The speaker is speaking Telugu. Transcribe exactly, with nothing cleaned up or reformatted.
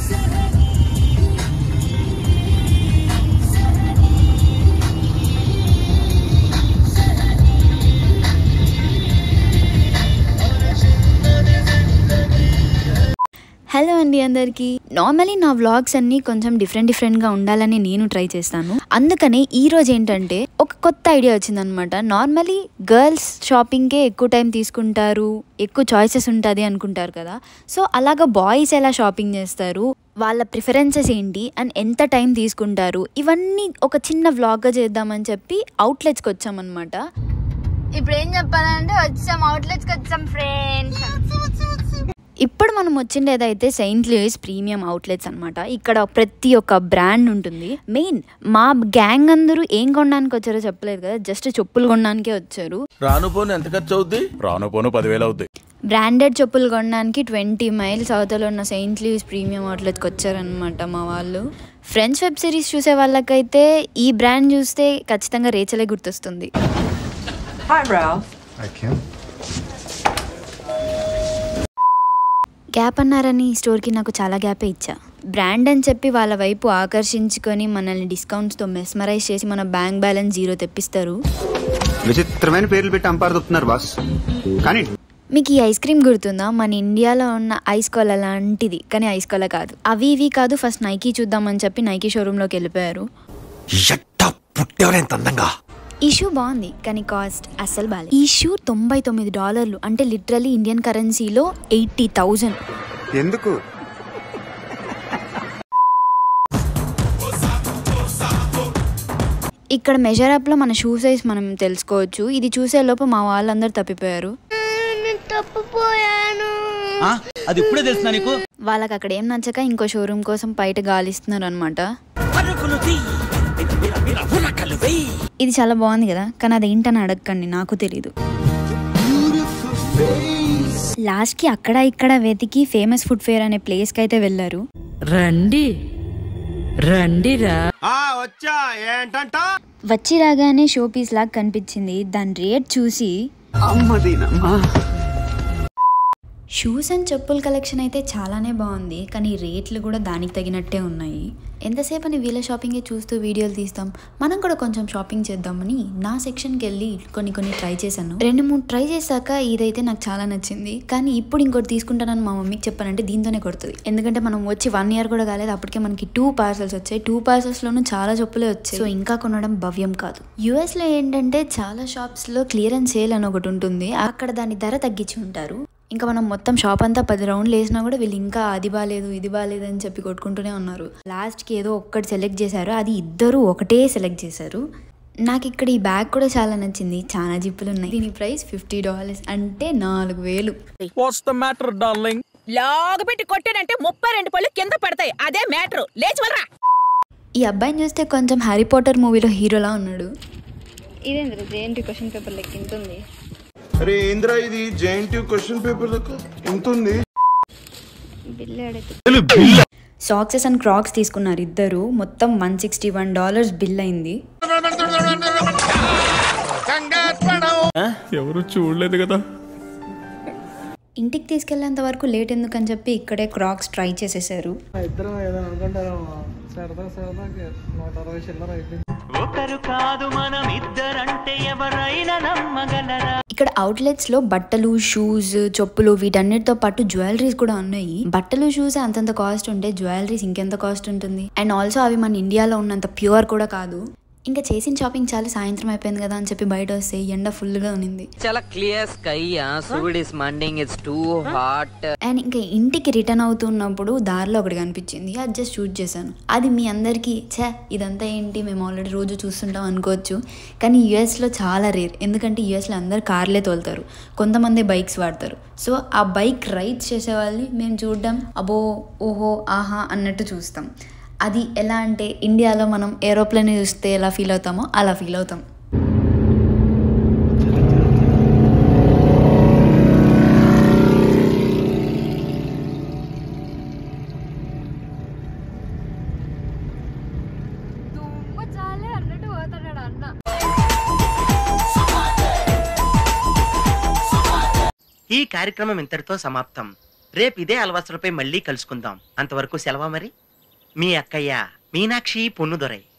హలో అండి అందరికీ. నార్మలీ నా వ్లాగ్స్ అన్నీ కొంచెం డిఫరెంట్ డిఫరెంట్గా ఉండాలని నేను ట్రై చేస్తాను. అందుకనే ఈరోజు ఏంటంటే ఒక కొత్త ఐడియా వచ్చిందనమాట. నార్మలీ గర్ల్స్ షాపింగ్కే ఎక్కువ టైం తీసుకుంటారు, ఎక్కువ చాయిసెస్ ఉంటుంది అనుకుంటారు కదా. సో అలాగా బాయ్స్ ఎలా షాపింగ్ చేస్తారు, వాళ్ళ ప్రిఫరెన్సెస్ ఏంటి అండ్ ఎంత టైం తీసుకుంటారు, ఇవన్నీ ఒక చిన్న వ్లాగ్గా చేద్దామని చెప్పి అవుట్లెట్స్కి వచ్చామన్నమాట. ఇప్పుడు ఏం చెప్పాలంటే వచ్చాం అవుట్లెట్స్కి వచ్చాం ఫ్రెండ్స్. ఇప్పుడు మనం వచ్చిండేదైతే సెయింట్ లూయిస్ ప్రీమియం అవుట్లెట్స్ అనమాట. ఇక్కడ ప్రతి ఒక్క బ్రాండ్ ఉంటుంది. మెయిన్ మా గ్యాంగ్ అందరూ ఏం కొనడానికి వచ్చారో చెప్పలేదు కదా, జస్ట్ చెప్పులు కొనడానికే వచ్చారు. రాను పోను ఎంత ఖర్చు అవుద్ది? రాను పోను పదివేలు అవుద్ది. బ్రాండెడ్ చెప్పులు కొనడానికి ట్వంటీ మైల్స్ అవతల ఉన్న సెయింట్ లూయిస్ ప్రీమియం అవుట్లెట్స్కి వచ్చారనమాట మా వాళ్ళు. ఫ్రెండ్స్ వెబ్ సిరీస్ చూసే వాళ్ళకైతే ఈ బ్రాండ్ చూస్తే ఖచ్చితంగా రేచలే గుర్తొస్తుంది. గ్యాప్ అన్నారని స్టోర్కి నాకు చాలా గ్యాపే ఇచ్చా. బ్రాండ్ అని చెప్పి వాళ్ళ వైపు ఆకర్షించుకొని మనల్ని డిస్కౌంట్స్తో మెస్మరైజ్ చేసి మన బ్యాంక్ బ్యాలెన్స్ జీరో తెప్పిస్తారు. విచిత్రమైన పేర్లు పెట్టి అంపారుతున్నారు బాస్. కానీ మీకు ఈ ఐస్ క్రీమ్ గుర్తుందా? మన ఇండియాలో ఉన్న ఐస్ కోల లాంటిది, కానీ ఐస్ కోల కాదు. అవి ఇవి కాదు, ఫస్ట్ నైకీ చూద్దామని చెప్పి నైకీ షోరూంలోకి వెళ్ళిపోయారు. ఈ షూ బాగుంది కానీ కాస్ట్ అస్సలు బాలేదు. ఈ షూ తొంభై తొమ్మిది డాలర్లు అంటే లిటరలీ ఇండియన్ కరెన్సీలో ఎయిటీ థౌజండ్. ఎందుకు? ఇక్కడ మెజర్ అప్ లో మన షూ సైజ్ మనం తెలుసుకోవచ్చు. ఇది చూసే లోపు మా వాళ్ళందరూ తప్పిపోయారు. అది ఇప్పుడే తెలుసు నీకు. వాళ్ళకి అక్కడ ఏం నచ్చక ఇంకో షోరూమ్ కోసం బయట గాలిస్తున్నారు అనమాట. ఇది చాలా బాగుంది కదా, కానీ అదేంటని అడగకండి, నాకు తెలీదు. లాస్ట్ కి అక్కడ ఇక్కడ వెతికి ఫేమస్ ఫుడ్ ఫేర్ అనే ప్లేస్ కి అయితే వెళ్ళారు. రండి రండిరా. వచ్చి రాగానే షో పీస్ లాగా కనిపించింది. దాని రేట్ చూసి షూస్ అండ్ చెప్పుల కలెక్షన్ అయితే చాలానే బాగుంది, కానీ రేట్లు కూడా దానికి తగినట్టే ఉన్నాయి. ఎంతసేపు అని వీళ్ళ షాపింగే చూస్తూ వీడియోలు తీస్తాం, మనం కూడా కొంచెం షాపింగ్ చేద్దామని నా సెక్షన్కి వెళ్ళి కొన్ని కొన్ని ట్రై చేశాను. రెండు మూడు ట్రై చేశాక ఇదైతే నాకు చాలా నచ్చింది, కానీ ఇప్పుడు ఇంకోటి తీసుకుంటానని మా మమ్మీకి చెప్పానంటే దీంతోనే కొడుతుంది. ఎందుకంటే మనం వచ్చి వన్ ఇయర్ కూడా కాలేదు, అప్పటికే మనకి టూ పార్సల్స్ వచ్చాయి. టూ పార్సల్స్లోనూ చాలా చెప్పులే వచ్చాయి. సో ఇంకా కొనడం భవ్యం కాదు. యూఎస్లో ఏంటంటే చాలా షాప్స్లో క్లియరెన్స్ సేల్ అని ఒకటి ఉంటుంది, అక్కడ దాని ధర తగ్గించి ఉంటారు. ఇంకా మనం మొత్తం షాప్ అంతా పది రౌండ్లు వేసినా కూడా వీళ్ళు ఇంకా అది బాగాలేదు ఇది బాగాలేదు అని చెప్పి కొట్టుకుంటూనే ఉన్నారు. లాస్ట్కి ఏదో ఒక్కటి సెలెక్ట్ చేశారు, అది ఇద్దరు ఒకటే సెలెక్ట్ చేశారు. నాకు ఇక్కడ ఈ బ్యాగ్ కూడా చాలా నచ్చింది, చాలా జిప్పులు ఉన్నాయి. దీని ప్రైస్ ఫిఫ్టీ డాలర్స్ అంటే నాలుగు వేలు. లాగ పెట్టి కొట్టానంటే ముప్పై రెండు పళ్ళు కింద పడతాయి, అదే మ్యాటర్. లేచి వెళ్ళరా. ఈ అబ్బాయిని చూస్తే కొంచెం హ్యారీ పాటర్ మూవీలో హీరోలా ఉన్నాడు. ఇదేంద్ర జేఎన్టీ క్వశ్చన్ పేపర్ లెక్క ఇంత ఉంది. అరే ఏంద్రా ఇది జేఎన్టీ క్వశ్చన్ పేపర్ లెక్క ఎంత ఉంది? సాక్సెస్ అండ్ క్రాక్స్ తీసుకున్నారు ఇద్దరు. మొత్తం one sixty one dollars bill అయింది. ఎవరు చూడలేదు కదా. ఇంటికి తీసుకెళ్లేంత వరకు లేట్ ఎందుకని చెప్పి ఇక్కడే క్రాక్స్ ట్రై చేసేసారు. ఇక్కడ అవుట్లెట్స్ లో బట్టలు, షూస్, చెప్పులు వీటన్నిటితో పాటు జ్యువెలరీస్ కూడా ఉన్నాయి. బట్టలు, షూస్ అంతంత కాస్ట్ ఉంటే జ్యువెలరీస్ ఇంకెంత కాస్ట్ ఉంటుంది. అండ్ ఆల్సో అవి మన ఇండియాలో ఉన్నంత ప్యూర్ కూడా కాదు. ఇంకా చేసిన షాపింగ్ చాలా సాయంత్రం అయిపోయింది కదా అని చెప్పి బయట వస్తే ఎండ ఫుల్ గా ఉంది. చాలా క్లియర్ స్కై, సూర్యుడు ఇస్ మండింగ్, ఇట్స్ టూ హాట్. అండ్ ఇంకా ఇంటికి రిటర్న్ అవుతున్నప్పుడు దారిలో ఒకటి కనిపించింది, అది జస్ట్ షూట్ చేశాను. అది మీ అందరికీ ఛే ఇదంతా ఏంటి మేము ఆల్రెడీ రోజు చూస్తుంటాం అనుకోవచ్చు, కానీ యూఎస్లో చాలా రేర్. ఎందుకంటే యూఎస్లో అందరు కార్లే తోలుతారు, కొంతమంది బైక్స్ వాడతారు. సో ఆ బైక్ రైడ్స్ చేసే వాళ్ళని మేము చూడడం అబో ఓహో ఆహా అన్నట్టు చూస్తాం. అది ఎలా అంటే ఇండియాలో మనం ఏరోప్లేన్ చూస్తే ఎలా ఫీల్ అవుతామో అలా ఫీల్ అవుతాం. ఈ కార్యక్రమం ఇంతటితో సమాప్తం. రేపు ఇదే అలవాసులపై మళ్ళీ కలుసుకుందాం. అంతవరకు సెలవా మరి. మీ అక్కయ్య మీనాక్షి పొన్నుదొరై.